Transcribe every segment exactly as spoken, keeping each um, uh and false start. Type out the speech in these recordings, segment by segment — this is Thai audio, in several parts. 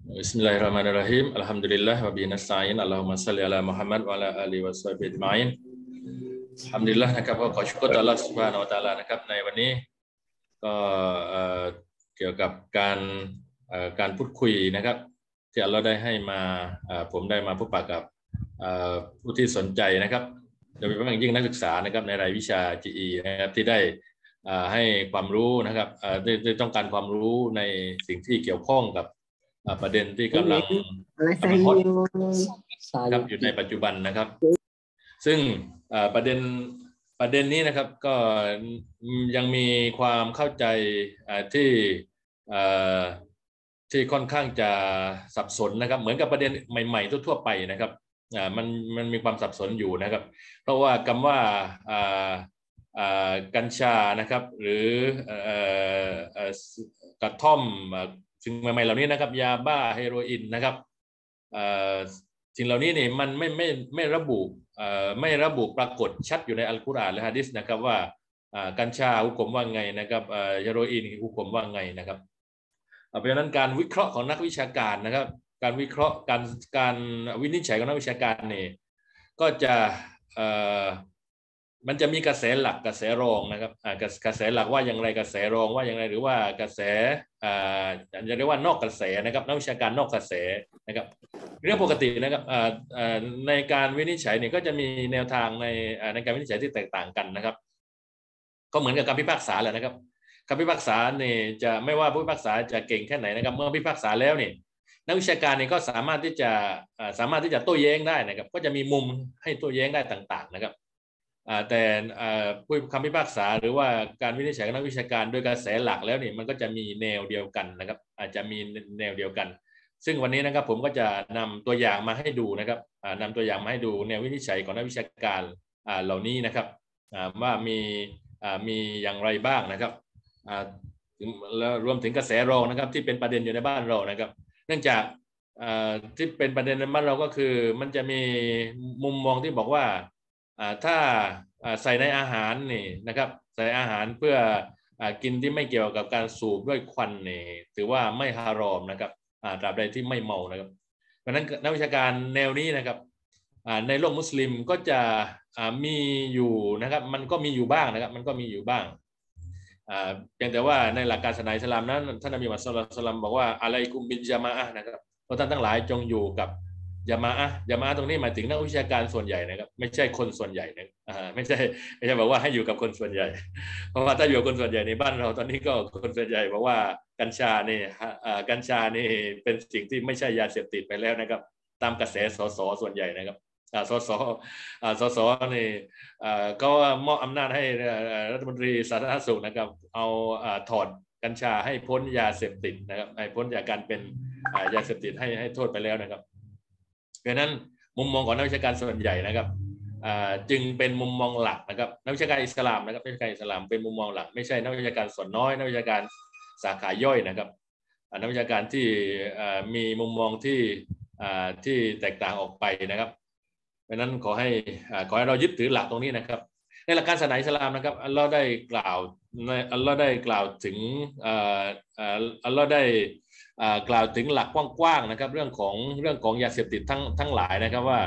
Bismillahirrahmanirrahim. Alhamdulillah wa bihi nasta'in. Allahumma shalli ala Muhammad wa ala alihi wa sahbihi ajma'in. อัลฮัมดุลิลละห์นะครับก็ขอชุกรต่ออัลเลาะห์ซุบฮานะฮูวะตะอาลานะครับในวันนี้ก็เกี่ยวกับการการพูดคุยนะครับที่อัลเลาะห์ได้ให้มาผมได้มาพบปะกับผู้ที่สนใจนะครับโดยเฉพาะอย่างยิ่งนักศึกษานะครับในรายวิชา จี อี นะครับที่ได้ให้ความรู้นะครับได้ต้องการความรู้ในสิ่งที่เกี่ยวข้องกับประเด็นที่กำลังกำลังฮอตครับอยู่ในปัจจุบันนะครับซึ่งประเด็นประเด็นนี้นะครับก็ยังมีความเข้าใจที่ที่ค่อนข้างจะสับสนนะครับเหมือนกับประเด็นใหม่ๆทั่วๆไปนะครับมันมันมีความสับสนอยู่นะครับเพราะว่าคำว่ากัญชานะครับหรือกระท่อมสิ่งใหม่ๆเหล่านี้นะครับยาบ้าเฮโรอีนนะครับสิ่งเหล่านี้นี่มันไม่ไม่ไม่ระบุไม่ระบุปรากฏชัดอยู่ในอัลกุรอานและหะดีษนะครับว่ากัญชาหุกมว่าไงนะครับเฮโรอีนหุกมว่าไงนะครับเพราะฉะนั้นการวิเคราะห์ของนักวิชาการนะครับการวิเคราะห์การการวินิจฉัยของนักวิชาการนี่ก็จะมันจะมีกระแสหลักกระแสรองนะครับกระแสหลักว่าอย่างไรกระแสรองว่าอย่างไรหรือว่ากระแสจะเรียกว่านอกกระแสนะครับนักวิชาการนอกกระแสนะครับเรื่องปกตินะครับในการวินิจฉัยเนี่ยก็จะมีแนวทางในในการวินิจฉัยที่แตกต่างกันนะครับก็เหมือนกับการพิพากษาแหละนะครับการพิพากษาเนี่ยจะไม่ว่าผู้พิพากษาจะเก่งแค่ไหนนะครับเมื่อพิพากษาแล้วเนี่ยนักวิชาการเนี่ยก็สามารถที่จะสามารถที่จะโต้แย้งได้นะครับก็จะมีมุมให้โต้แย้งได้ต่างๆนะครับแต่ผู้คำพิพากษาหรือว่าการวินิจฉัยของนักวิชาการโดยกระแสหลักแล้วนี่มันก็จะมีแนวเดียวกันนะครับอาจจะมีแนวเดียวกันซึ่งวันนี้นะครับผมก็จะนำตัวอย่างมาให้ดูนะครับนำตัวอย่างมาให้ดูแนววินิจฉัยของนักวิชาการเหล่านี้นะครับว่ามีมีอย่างไรบ้างนะครับแล้วรวมถึงกระแสรองนะครับที่เป็นประเด็นอยู่ในบ้านเรานะครับเนื่องจากที่เป็นประเด็นในบ้านเราก็คือมันจะมีมุมมองที่บอกว่าถ้าใส่ในอาหารนี่นะครับใส่อาหารเพื่อกินที่ไม่เกี่ยวกับการสูบด้วยควันนี่ถือว่าไม่ฮารอมนะครับตราบใดที่ไม่เมานะครับเพราะนั้นนักวิชาการแนวนี้นะครับในโลกมุสลิมก็จะมีอยู่นะครับมันก็มีอยู่บ้างนะครับมันก็มีอยู่บ้างเพียงแต่ว่าในหลักการศาสนาอิสลามนั้นท่านนบีมุฮัมมัดศ็อลลัลลอฮุอะลัยฮิวะซัลลัมบอกว่าอะลัยกุมบิลญะมาอะห์นะครับเพราะท่านทั้งหลายจงอยู่กับญะมาอะห์ญะมาอะห์ตรงนี้หมายถึงนักวิชาการส่วนใหญ่นะครับไม่ใช่คนส่วนใหญ่นะไม่ใช่ไม่ใช่บอกว่าให้อยู่กับคนส่วนใหญ่เพราะว่าถ้าอยู่กับคนส่วนใหญ่ในบ้านเราตอนนี้ก็คนส่วนใหญ่บอกว่ากัญชานี่กัญชานี่เป็นสิ่งที่ไม่ใช่ยาเสพติดไปแล้วนะครับตามกระแสสสส่วนใหญ่นะครับสสสสนี่ก็มอบอำนาจให้รัฐมนตรีสาธารณสุขนะครับเอาถอดกัญชาให้พ้นยาเสพติดนะครับให้พ้นจากการเป็นยาเสพติดให้ให้โทษไปแล้วนะครับเพราะนั้นมุมมองของนักวิชาการส่วนใหญ่นะครับจึงเป็นมุมมองหลักนะครับนักวิชาการอิสลามนะครับนักวิชาการอิสลามเป็นมุมมองหลักไม่ใช่นักวิชาการส่วนน้อยนักวิชาการสาขาย่อยนะครับนักวิชาการที่มีมุมมองที่ที่แตกต่างออกไปนะครับเพราะนั้นขอให้ขอให้เรายึดถือหลักตรงนี้นะครับในหลักการศาสนาอิสลามนะครับอัลลอฮ์ได้กล่าวอัลลอฮ์ได้กล่าวถึงอัลลอฮ์ได้กล่าวถึงหลักกว้างๆนะครับเรื่องของเรื่องของยาเสพติดทั้งทั้งหลายนะครับว่า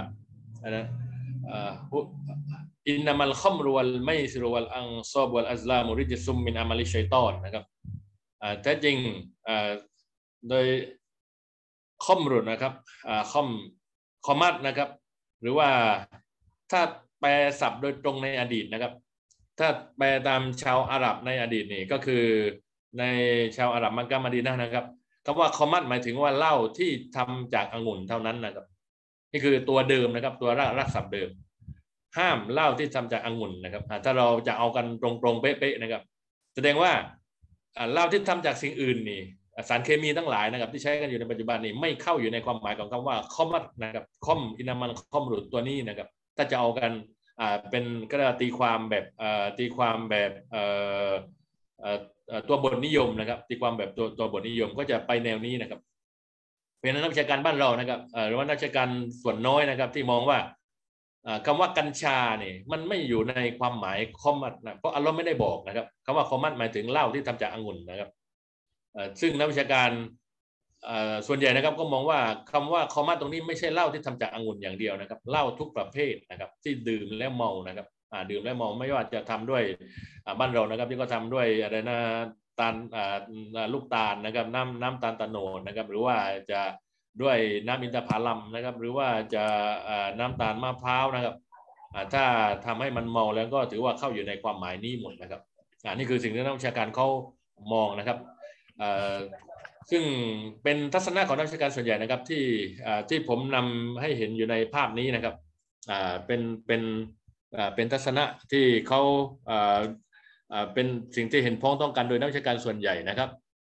อินนามัลคัมรุวัลไมซิรุวัลอันซอบวัลอัซลามุริจซุมมินอามัลิชัยฏอนนะครับแท้จริงโดยคอมรุนะครับคอมคอมัดนะครับหรือว่าถ้าแปลศัพท์โดยตรงในอดีตนะครับถ้าแปลตามชาวอาหรับในอดีตนี่ก็คือในชาวอาหรับมักกะมะดีนะห์นะครับคำว่าคอมัดหมายถึงว่าเหล้าที่ทำจากองุ่นเท่านั้นนะครับนี่คือตัวเดิมนะครับตัวรากรากศัพท์เดิมห้ามเหล้าที่ทำจากองุ่นนะครับถ้าเราจะเอากันตรงๆเป๊ะๆนะครับแสดงว่าเหล้าที่ทำจากสิ่งอื่นนี่สารเคมีทั้งหลายนะครับที่ใช้กันอยู่ในปัจจุบันนี้ไม่เข้าอยู่ในความหมายของคำว่าคอมัดนะครับคอมอินามันคอมรุดตัวนี้นะครับถ้าจะเอากันเป็นก็ได้ตีความแบบตีความแบบตัวบทนิยมนะครับตีความแบบตัวตัวบทนิยมก็จะไปแนวนี้นะครับเป็นนักวิชาการบ้านเรานะครับหรือว่านักวิชาการส่วนน้อยนะครับที่มองว่าคำว่ากัญชาเนี่ยมันไม่อยู่ในความหมายคอมัดนะเพราะอัลลอฮ์ไม่ได้บอกนะครับคำว่าคอมัดหมายถึงเหล้าที่ทำจากองุ่นนะครับซึ่งนักวิชาการส่วนใหญ่นะครับก็มองว่าคำว่าคอมาตรงนี้ไม่ใช่เหล้าที่ทำจากองุ่นอย่างเดียวนะครับเหล้าทุกประเภทนะครับที่ดื่มแล้วเมานะครับดื่มแล้วเมาไม่ว่าจะทำด้วยบ้านเรานะครับที่ก็ทำด้วยอะไรนะตาลลูกตาลนะครับน้ำน้ำตาลตะโนดนะครับหรือว่าจะด้วยน้ำอินทผลัมนะครับหรือว่าจะน้ำตาลมะพร้าวนะครับถ้าทำให้มันเมาแล้วก็ถือว่าเข้าอยู่ในความหมายนี้หมดนะครับนี่คือสิ่งที่นักวิชาการเขามองนะครับซึ่งเป็นทัศนะของนักวิชาการส่วนใหญ่นะครับที่ที่ผมนำให้เห็นอยู่ในภาพนี้นะครับเป็นเป็นเป็นทัศนะที่เขาเป็นสิ่งที่เห็นพ้องต้องกันโดยนักวิชาการส่วนใหญ่นะครับ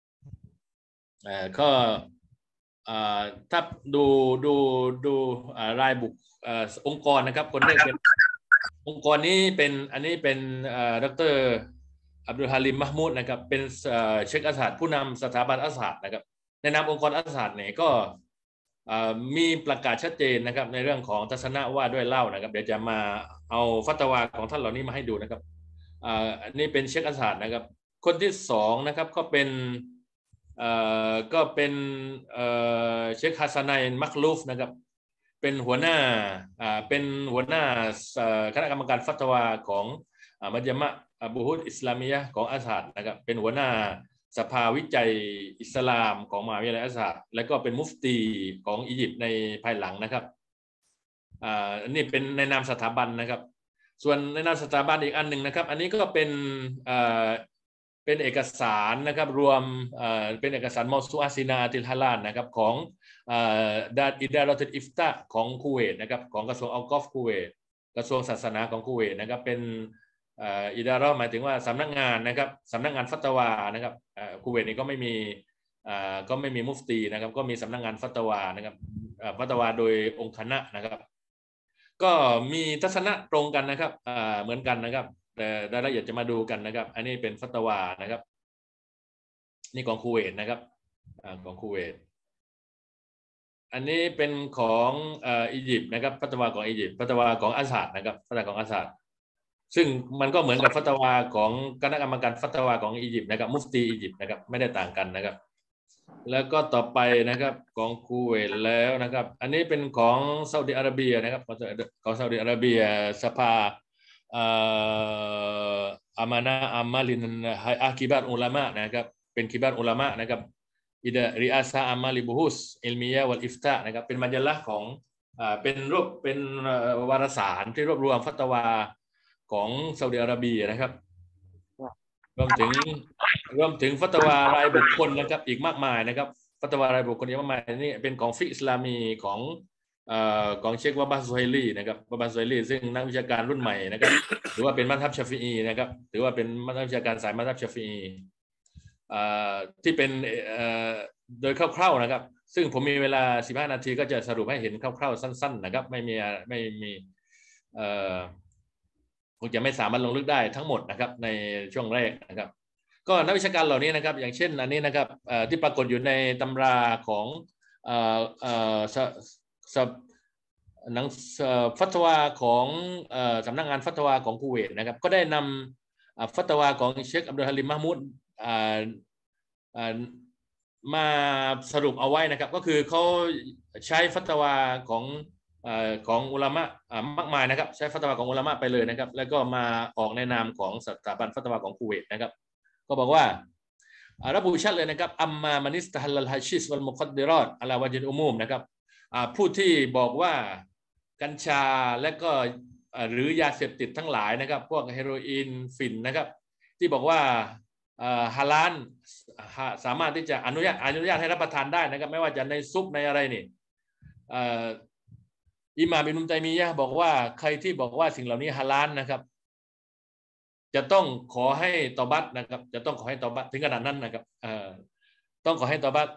ก็ถ้าดูดูดูรายบุคองค์กรนะครับคนแรกเป็นองค์กรนี้เป็นอันนี้เป็นดร.อับดุลฮาลิมมะห์มูดนะครับเป็นเชคอัสฮัดผู้นำสถาบันอัสฮัดนะครับในนามองค์กรอัสฮัดเนี่ยก็มีประกาศชัดเจนนะครับในเรื่องของทัศนะว่าด้วยเหล้านะครับเดี๋ยวจะมาเอาฟัตวาของท่านเหล่านี้มาให้ดูนะครับอันนี้เป็นเชคอัสฮัดนะครับคนที่สองนะครับก็เป็นก็เป็นเชคฮัสซันัยมักลูฟนะครับเป็นหัวหน้าเป็นหัวหน้าคณะกรรมการฟัตวาของมัจมะบุฮุดอิสลามียะของอัสฮัดนะครับเป็นหัวหน้าสภาวิจัยอิสลามของมหาวิทยาลัยอัสฮัดและก็เป็นมุฟตีของอียิปต์ในภายหลังนะครับอันนี้เป็นในนามสถาบันนะครับส่วนในนามสถาบันอีกอันหนึ่งนะครับอันนี้ก็เป็นเป็นเอกสารนะครับรวมเป็นเอกสารมอซูอาซินาติลฮาลานนะครับของดาอิดารอตุลอิฟตะของคูเวตนะครับของกระทรวงอัลกอฟคูเวตกระทรวงศาสนาของคูเวตนะครับเป็นอิดารอหมายถึงว่าสำนักงานนะครับสำนักงานฟัตวานะครับคูเวตนี่ก็ไม่มีก็ไม่มีมุฟตีนะครับก็มีสำนักงานฟัตวานะครับฟัตวาโดยองค์คณะนะครับก็มีทัศนะตรงกันนะครับเหมือนกันนะครับแต่รายละเอียดจะมาดูกันนะครับอันนี้เป็นฟัตวานะครับนี่ของคูเวตนะครับของคูเวตอันนี้เป็นของอียิปต์นะครับฟัตวาของอียิปต์ฟัตวาของอัสฮัดนะครับฟัตวาของอัสฮัดซึ่งมันก็เหมือนกับฟัตวาของคณะกรรมการฟัตวาของอียิปต์นะครับมุฟตีอียิปต์นะครับไม่ได้ต่างกันนะครับแล้วก็ต่อไปนะครับของคูเวตแล้วนะครับอันนี้เป็นของซาอุดิอาระเบียนะครับของซาอุดิอาระเบียสภาอามานะอามาลินอาคิบัตอุลามะนะครับเป็นคิบัตอุลามะนะครับอิดะริอาซาอามาลิบุฮุสอิลมียะวัลอิฟตะนะครับเป็นมัจละของเป็นรวบเป็นวารสารที่รวบรวมฟัตวาของซาอุดิอาระเบียนะครับรวมถึงรวมถึงฟัตวารายบุคคลนะครับอีกมากมายนะครับฟัตวารายบุคคลอีกมากมายนี่เป็นของฟิกอิสลามีของของเชควะบาซุไฮลีนะครับวะบาซุไฮลีซึ่งนักวิชาการรุ่นใหม่นะครับถือว่าเป็นมัธยับชาฟิอีนะครับถือว่าเป็นนักวิชาการสายมัธยับชาฟิอีที่เป็นโดยคร่าวๆนะครับซึ่งผมมีเวลาสิบห้านาทีก็จะสรุปให้เห็นคร่าวๆสั้นๆนะครับไม่มีไม่มีคงจะไม่สามารถลงลึกได้ทั้งหมดนะครับในช่วงแรกนะครับก็นักวิชาการเหล่านี้นะครับอย่างเช่นอันนี้นะครับที่ปรากฏอยู่ในตำราของหนังฟัตวาของสำนักงานฟัตวาของคูเวตนะครับก็ได้นำฟัตวาของเชคอับดุลฮาลิมมะห์มูดมาสรุปเอาไว้นะครับก็คือเขาใช้ฟัตวาของของอุลามะมากมายนะครับใช้ฟัตวาของอุลามะไปเลยนะครับแล้วก็มาออกในนามของสถาบันฟัตวาของคูเวตนะครับก็บอกว่าระบุชัดเลยนะครับอัมมามันิสตะฮัลลัลฮะชิสวัลมุคัดดิรอตอะลาวะญิลอุมูมนะครับผู้ที่บอกว่ากัญชาและก็หรือยาเสพติดทั้งหลายนะครับพวกเฮโรอีนฝิ่นนะครับที่บอกว่าฮาลาลสามารถที่จะอนุญาตอนุญาตให้รับประทานได้นะครับไม่ว่าจะในซุปในอะไรนี่อิหม่ามอิบนุตัยมียะห์บอกว่าใครที่บอกว่าสิ่งเหล่านี้ฮาลาลนะครับจะต้องขอให้ตอบัตนะครับจะต้องขอให้ตอบัตถึงขนาดนั้นนะครับต้องขอให้ตอบัต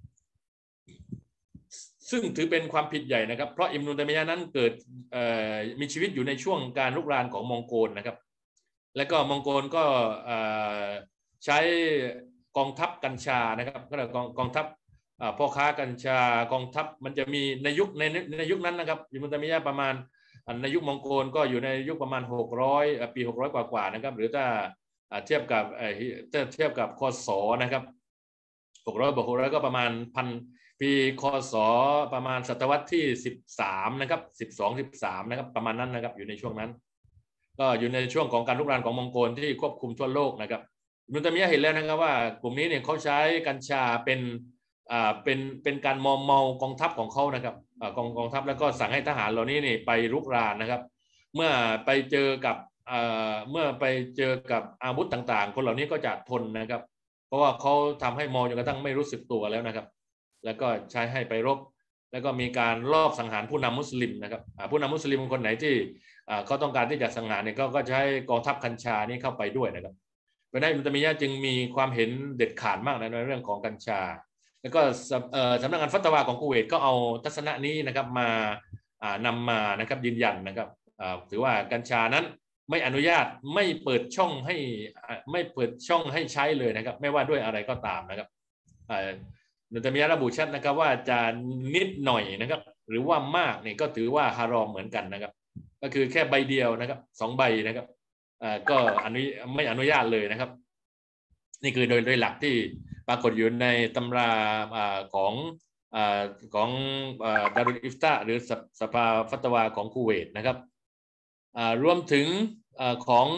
ซึ่งถือเป็นความผิดใหญ่นะครับเพราะอิบนุตัยมียะห์นั้นเกิดมีชีวิตอยู่ในช่วงการลุกรานของมองโกลนะครับและก็มองโกลก็ใช้กองทัพกัญชานะครับก็เลยกองกองทัพพ่อค้ากัญชากองทัพมันจะมีในยุคในในยุคนั้นนะครับอิบนุตัยมียะห์ประมาณในยุคมองโกลก็อยู่ในยุคประมาณหกร้อยปีหกร้อยกว่าๆนะครับหรือถ้าเทียบกับเทียบกับคศนะครับหกร้อยบวกหกร้อยก็ประมาณพันปีคศประมาณศตวรรษที่สิบสามนะครับสิบสอง สิบสามนะครับประมาณนั้นนะครับอยู่ในช่วงนั้นก็อยู่ในช่วงของการลุกรานของมองโกลที่ควบคุมทั่วโลกนะครับนุตเมียเห็นแล้วนะครับว่ากลุ่มนี้เนี่ยเขาใช้กัญชาเป็นอ่าเป็นเป็นการมอมเมากองทัพของเขานะครับกองกองทัพแล้วก็สั่งให้ทหารเหล่านี้นี่ไปรุกรานนะครับเมื่อไปเจอกับเมื่อไปเจอกับอาวุธต่างๆคนเหล่านี้ก็จะทนนะครับเพราะว่าเขาทำให้มอจนกระทั่งไม่รู้สึกตัวแล้วนะครับแล้วก็ใช้ให้ไปรบแล้วก็มีการลอบสังหารผู้นำมุสลิมนะครับผู้นำมุสลิมคนไหนที่เขาต้องการที่จะสังหารเนี่ยก็ใช้กองทัพกัญชานี้เข้าไปด้วยนะครับเพราะนั้นอิบนุ ตัยมียะห์จึงมีความเห็นเด็ดขาดมากในเรื่องของกัญชาแล้วก็สำนักงานฟัตวาของคูเวตก็เอาทัศนะนี้นะครับมานำมานะครับยืนยันนะครับถือว่ากัญชานั้นไม่อนุญาตไม่เปิดช่องให้ไม่เปิดช่องให้ใช้เลยนะครับไม่ว่าด้วยอะไรก็ตามนะครับอิบนุ ตัยมียะห์ระบุชัดนะครับว่าจะนิดหน่อยนะครับหรือว่ามากนี่ก็ถือว่าฮารอมเหมือนกันนะครับก็คือแค่ใบเดียวนะครับสองใบนะครับก็อนุไม่อนุญาตเลยนะครับนี่คือโดยโดยหลักที่ปรากฏอยู่ในตำราของของดารุลอิฟตาหรือสภาฟัตวาของคูเวตนะครับรวมถึงของ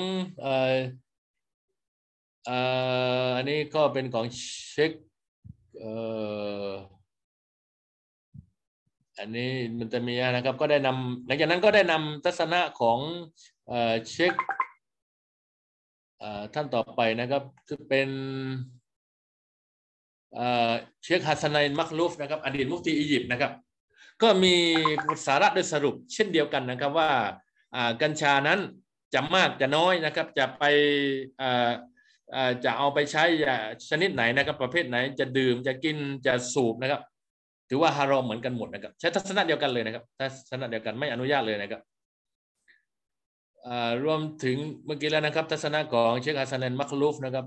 อันนี้ก็เป็นของเชคอันนี้มันจะมีนะครับก็ได้นำหลังจากนั้นก็ได้นำทัศนะของเชคท่านต่อไปนะครับคือเป็นเชคฮัสซันัยมักลูฟนะครับอดีตมุฟตีอียิปต์นะครับก็มีสาระโดยสรุปเช่นเดียวกันนะครับว่ากัญชานั้นจะมากจะน้อยนะครับจะไปจะเอาไปใช้ชนิดไหนนะครับประเภทไหนจะดื่มจะกินจะสูบนะครับถือว่าฮารอมเหมือนกันหมดนะครับใช้ทัศนะเดียวกันเลยนะครับทัศนะเดียวกันไม่อนุญาตเลยนะครับรวมถึงเมื่อกี้แล้วนะครับทัศนะของเชคฮัสซันัยมักลูฟนะครับ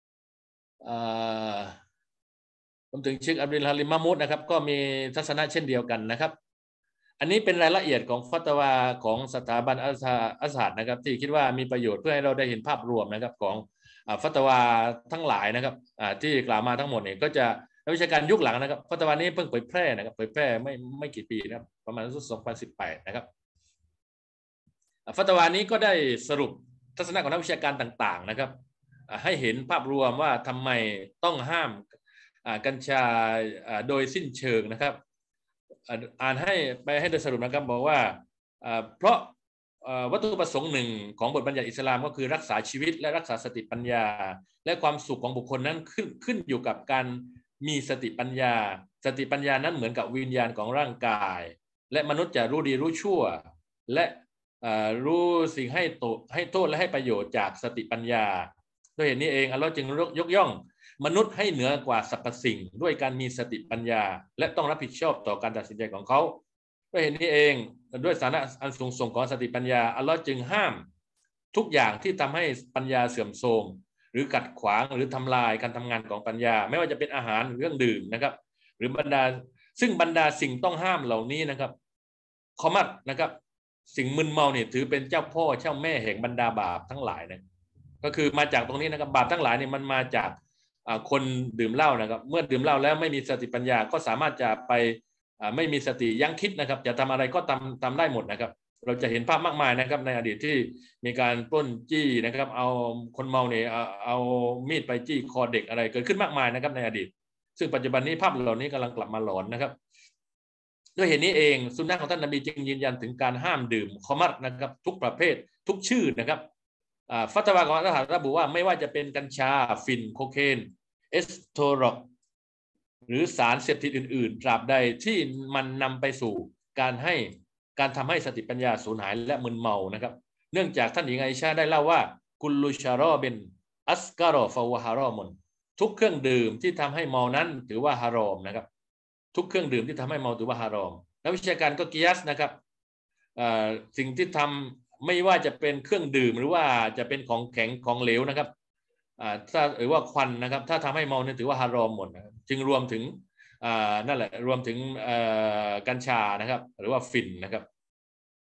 รวมถึงเชคอับดุลฮาลิม มะมูดนะครับก็มีทัศนะเช่นเดียวกันนะครับอันนี้เป็นรายละเอียดของฟัตวาของสถาบันอัซฮาร์นะครับที่คิดว่ามีประโยชน์เพื่อให้เราได้เห็นภาพรวมนะครับของฟัตวาทั้งหลายนะครับที่กล่าวมาทั้งหมดเนี่ยก็จะนักวิชาการยุคหลังนะครับฟัตวานี้เพิ่งเผยแพร่นะครับเผยแพร่ไม่ไม่กี่ปีนะครับประมาณสองพันสิบแปดนะครับฟัตวานี้ก็ได้สรุปทัศนะของนักวิชาการต่างๆนะครับให้เห็นภาพรวมว่าทำไมต้องห้ามกัญชาโดยสิ้นเชิงนะครับอ่านให้ไปให้โดยสรุปนะครับบอกว่าเพราะวัตถุประสงค์หนึ่งของบทบัญญัติอิสลามก็คือรักษาชีวิตและรักษาสติปัญญาและความสุขของบุคคลนั้นขึ้นขึ้นอยู่กับการมีสติปัญญาสติปัญญานั้นเหมือนกับวิญญาณของร่างกายและมนุษย์จะรู้ดีรู้ชั่วและรู้สิ่งให้โทษให้โทษและให้ประโยชน์จากสติปัญญาด้วยเหตุนี้เองอัลลอฮ์จึงยกย่องมนุษย์ให้เหนือกว่าสรรพสิ่งด้วยการมีสติปัญญาและต้องรับผิดชอบต่อการตัดสินใจของเขาด้วยเหตุนี้เองด้วยฐานะอันสูงส่งของสติปัญญาอัลลอฮ์จึงห้ามทุกอย่างที่ทำให้ปัญญาเสื่อมโทรมหรือขัดขวางหรือทำลายการทำงานของปัญญาไม่ว่าจะเป็นอาหารหรือเครื่องดื่มนะครับหรือบรรดาซึ่งบรรดาสิ่งต้องห้ามเหล่านี้นะครับคอมัดนะครับสิ่งมึนเมาเนี่ยถือเป็นเจ้าพ่อเจ้าแม่แห่งบรรดาบาปทั้งหลายนะก็คือมาจากตรงนี้นะครับบาปทั้งหลายเนี่ยมันมาจากคนดื่มเหล้านะครับเมื่อดื่มเหล้าแล้วไม่มีสติปัญญาก็สามารถจะไปไม่มีสติยั้งคิดนะครับจะทำอะไรก็ทำทำได้หมดนะครับเราจะเห็นภาพมากมายนะครับในอดีตที่มีการปล้นจี้นะครับเอาคนเมาเนี่ยเอาเอามีดไปจี้คอเด็กอะไรเกิดขึ้นมากมายนะครับในอดีตซึ่งปัจจุบันนี้ภาพเหล่านี้กำลังกลับมาหลอนนะครับด้วยเหตุนี้เองสุนนะของท่านนบีจึงยืนยันถึงการห้ามดื่มคอมัรนะครับทุกประเภททุกชื่อนะครับฟัตวาของอัลลอฮ์ระบุว่าไม่ว่าจะเป็นกัญชาฟินโคเคนเอสโทรอกหรือสารเสพติดอื่นๆตราบใดที่มันนำไปสู่การให้การทำให้สติปัญญาสูญหายและมึนเมานะครับเนื่องจากท่านหญิงไอชาได้เล่าว่ากุลลุชารอเบนอัสการอฟาวะฮารอมุนทุกเครื่องดื่มที่ทำให้เมานั้นถือว่าฮารอมนะครับทุกเครื่องดื่มที่ทำให้เมาถือว่าฮารอมนักวิชาการก็กิยัสนะครับสิ่งที่ทำไม่ว่าจะเป็นเครื่องดื่มหรือว่าจะเป็นของแข็งของเหลวนะครับถ้าหรือว่าควันนะครับถ้าทำให้เมาเนี่ยถือว่าฮารอมหมดนะจึงรวมถึงนั่นแหละรวมถึงกัญชานะครับหรือว่าฟินนะครับ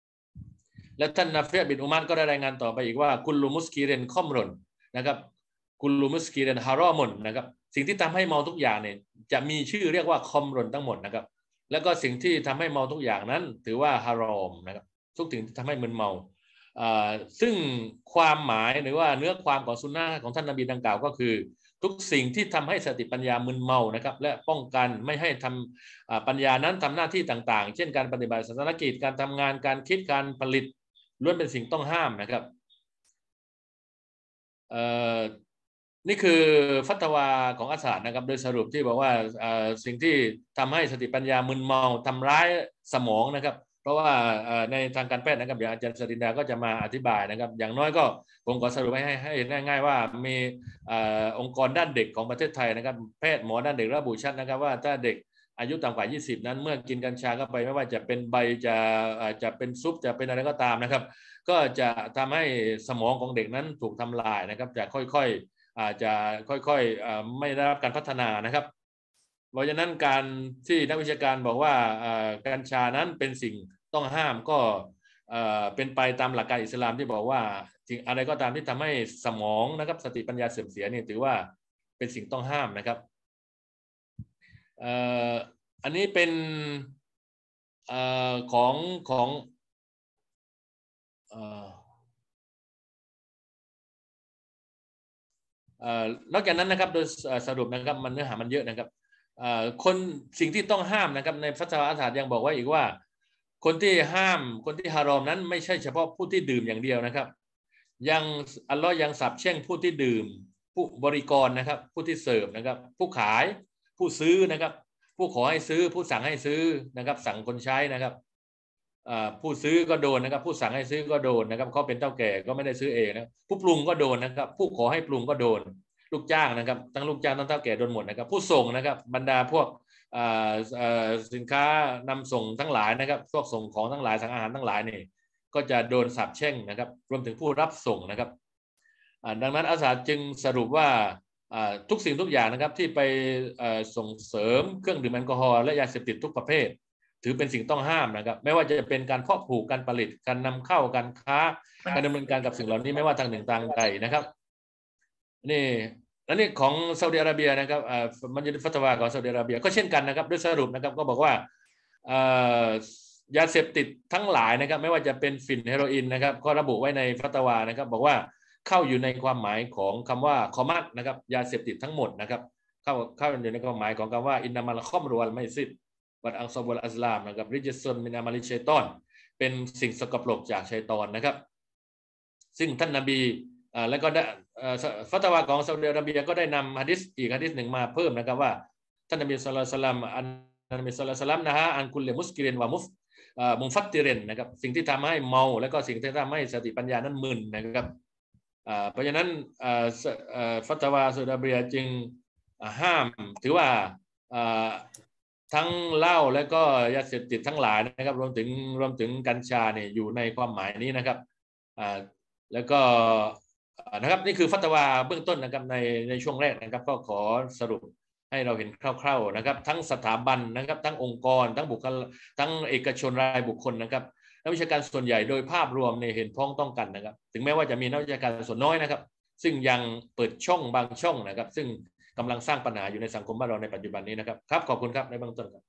และท่านนาฟิยะบินอุมัรก็ได้รายงานต่อไปอีกว่ากุลลุมุสกีเรนคอมรอนนะครับกุลูมุสกิรันฮารอมุนนะครับสิ่งที่ทำให้เมาทุกอย่างเนี่ยจะมีชื่อเรียกว่าคอมรนทั้งหมดนะครับแล้วก็สิ่งที่ทำให้เมาทุกอย่างนั้นถือว่าฮารอมนะครับทุกสิ่งที่ทำให้มึนเมาซึ่งความหมายหรือว่าเนื้อความของสุนนะของท่านนบีดังกล่าวก็คือทุกสิ่งที่ทำให้สติปัญญามึนเมานะครับและป้องกันไม่ให้ทำปัญญานั้นทำหน้าที่ต่างๆเช่นการปฏิบัติศาสนกิจการทำงานการคิดการผลิตล้วนเป็นสิ่งต้องห้ามนะครับนี่คือฟัตวาของอัสซาดนะครับโดยสรุปที่บอกว่าสิ่งที่ทำให้สติปัญญามึนเมาทำร้ายสมองนะครับเพราะว่าในทางการแพทย์นะครับเดี๋ยวอาจารย์สรินดาก็จะมาอธิบายนะครับอย่างน้อยก็ผมขอสรุปให้ให้ง่ายๆว่ามีองค์กรด้านเด็กของประเทศไทยนะครับแพทย์หมอด้านเด็กระบุชัดนะครับว่าถ้าเด็กอายุต่ำกว่ายี่สิบนั้นเมื่อกินกัญชาเข้าไปไม่ว่าจะเป็นใบจะจะเป็นซุปจะเป็นอะไรก็ตามนะครับก็จะทำให้สมองของเด็กนั้นถูกทำลายนะครับจะค่อยๆอาจจะค่อยๆไม่ได้รับการพัฒนานะครับเพราะฉะนั้นการที่นักวิชาการบอกว่ากัญชานั้นเป็นสิ่งต้องห้ามก็เป็นไปตามหลักการอิสลามที่บอกว่าสิ่งอะไรก็ตามที่ทำให้สมองนะครับสติปัญญาเสื่อมเสียนี่ถือว่าเป็นสิ่งต้องห้ามนะครับอันนี้เป็นของของนอกจากนั้นนะครับโดยสรุปนะครับมันเนื้อหามันเยอะนะครับคนสิ่งที่ต้องห้ามนะครับในฟัตวาอัสซาดยังบอกไว้อีกว่าคนที่ห้ามคนที่ฮารอมนั้นไม่ใช่เฉพาะผู้ที่ดื่มอย่างเดียวนะครับยังอัลลอฮ์ยังสาปแช่งผู้ที่ดื่มผู้บริกรนะครับผู้ที่เสิร์ฟนะครับผู้ขายผู้ซื้อนะครับผู้ขอให้ซื้อผู้สั่งให้ซื้อนะครับสั่งคนใช้นะครับผู้ซื้อก็โดนนะครับผู้สั่งให้ซื้อก็โดนนะครับเขาเป็นเจ้าแก่ก็ไม่ได้ซื้อเองนะผู้ปรุงก็โดนนะครับผู้ขอให้ปรุงก็โดนลูกจ้างนะครับทั้งลูกจ้างทั้งเจ้าแก่โดนหมดนะครับผู้ส่งนะครับบรรดาพวกสินค้านำส่งทั้งหลายนะครับพวกส่งของทั้งหลายสั่งอาหารทั้งหลายนี่ก็จะโดนสาปแช่งนะครับรวมถึงผู้รับส่งนะครับดังนั้นอัสซาดจึงสรุปว่าทุกสิ่งทุกอย่างนะครับที่ไปส่งเสริมเครื่องดื่มแอลกอฮอล์และยาเสพติดทุกประเภทถือเป็นสิ่งต้องห้ามนะครับไม่ว่าจะเป็นการเพาะปลูกการผลิตการนำเข้าการค้าการดำเนินการกับสิ่งเหล่านี้ไม่ว่าทางหนึ่งทางใดนะครับนี่และนี่ของซาอุดิอาระเบียนะครับมันจะฟัตวาของซาอุดิอาระเบียก็เช่นกันนะครับด้วยสรุปนะครับก็บอกว่ายาเสพติดทั้งหลายนะครับไม่ว่าจะเป็นฝิ่นเฮโรอีนนะครับก็ระบุไว้ในฟัตวานะครับบอกว่าเข้าอยู่ในความหมายของคำว่าคอมัดนะครับยาเสพติดทั้งหมดนะครับเข้าเข้าอยู่ในความหมายของคำว่าอินนามัลคอมรวัลไมซิดวัดอังซอบุลอัสลามนะครับริจิซุนมินอามาลิชัยฏอนเป็นสิ่งสกปรกจากชัยฏอนนะครับซึ่งท่านนบีแล้วก็ฟัตวาของซาอุดิอาระเบียก็ได้นำหะดีษอีกหะดีษหนึ่งมาเพิ่มนะครับว่าท่านนบีศ็อลลัลลอฮุอะลัยฮิวะซัลลัมอันนบีศ็อลลัลลอฮุอะลัยฮิวะซัลลัมนะฮะอันกุลลิมุสกิรินวะมุฟมุฟัตติรินนะครับสิ่งที่ทำให้เมาและก็สิ่งที่ทำให้สติปัญญานั้นมึนนะครับเพราะฉะนั้นฟัตวาซาอุดิอาระเบียจึงห้ามถือว่าทั้งเหล้าและก็ยาเสพติดทั้งหลายนะครับรวมถึงรวมถึงกัญชาเนี่ยอยู่ในความหมายนี้นะครับแล้วก็นะครับนี่คือฟัตวาเบื้องต้นนะครับในในช่วงแรกนะครับก็ขอสรุปให้เราเห็นคร่าวๆนะครับทั้งสถาบันนะครับทั้งองค์กรทั้งบุคคลทั้งเอกชนรายบุคคลนะครับนักวิชาการส่วนใหญ่โดยภาพรวมในเห็นพ้องต้องกันนะครับถึงแม้ว่าจะมีนักวิชาการส่วนน้อยนะครับซึ่งยังเปิดช่องบางช่องนะครับซึ่งกำลังสร้างปัญหาอยู่ในสังคมบ้านเราในปัจจุบันนี้นะครับครับขอบคุณครับในเบื้องต้นครับ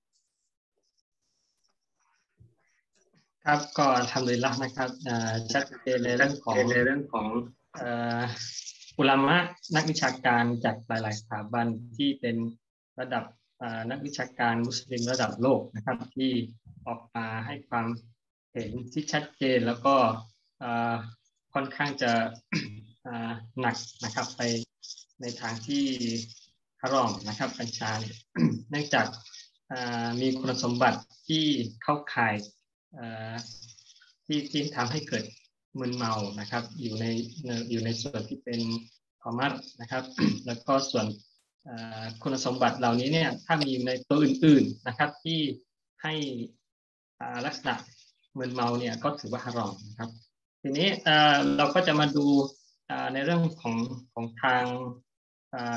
ครับก็ทำเลยละนะครับชัดเจนในเรื่องของในเรื่องของอุลามะนักวิชาการจากหลายๆสถาบันที่เป็นระดับนักวิชาการมุสลิมระดับโลกนะครับที่ออกมาให้ความเห็นที่ชัดเจนแล้วก็ค่อนข้างจะหนักนะครับไปในทางที่ฮารอมนะครับกัญชาเนื่องจากมีคุณสมบัติที่เข้าข่ายที่ที่ทำให้เกิดมึนเมานะครับอยู่ในอยู่ในส่วนที่เป็นคอมัดนะครับแล้วก็ส่วนคุณสมบัติเหล่านี้เนี่ยถ้ามีในตัวอื่นๆนะครับที่ให้ลักษณะมึนเมาเนี่ยก็ถือว่าฮารอมนะครับทีนี้เราก็จะมาดูในเรื่องของของทาง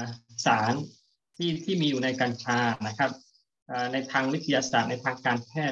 สารที่ที่มีอยู่ในกัญชานะครับในทางวิทยาศาสตร์ในทางการแพทย์